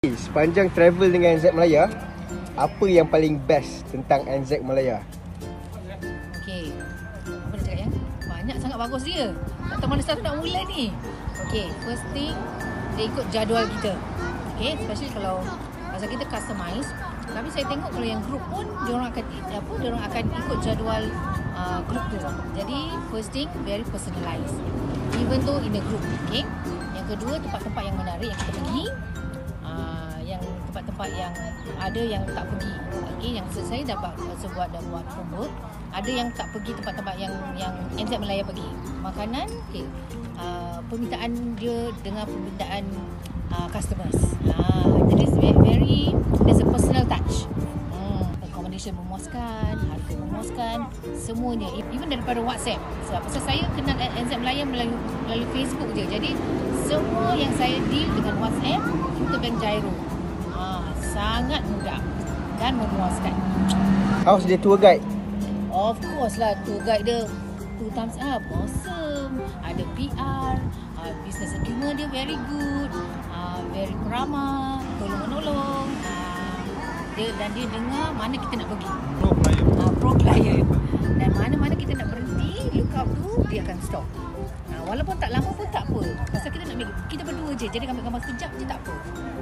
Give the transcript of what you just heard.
Sepanjang travel dengan NZ Malaya, apa yang paling best tentang NZ Malaya? Okey, apa nak cakap ya? Banyak sangat bagus dia. Tak tahu mana satu nak mula ni. Okey, first thing, dia ikut jadual kita. Okey, especially kalau pasal kita customize. Tapi saya tengok kalau yang group pun diorang akan ikut jadual group tu. Jadi first thing, very personalized. Even though in a group. Okey. Yang kedua, tempat-tempat yang menarik yang kita pergi. Yang tempat-tempat yang ada yang tak pergi. Okey, yang saya dapat buat homework. Ada yang tak pergi tempat-tempat yang NZ Malaya pergi. Makanan, okey. Permintaan dia dengan permintaan customers. Jadi there's a personal touch. Accommodation memuaskan, harga memuaskan, semuanya. Even daripada WhatsApp. Sebab pasal saya kenal NZ Malaya melalui Facebook je. Jadi semua yang saya deal dengan WhatsApp, kita bank gyro. Sangat mudah dan memuaskan. How's the tour guide? Of course lah, tour guide dia 2 thumbs up, awesome. Ada PR, business acumen dia very good, very ramah, tolong-menolong. Dia dengar mana kita nak pergi. Pro client. Dan mana-mana kita nak berhenti, look out tu, dia akan stop. Walaupun tak lama pun tak apa. Pasal kita nak kita berdua je, jadi ambil gambar sekejap je tak apa.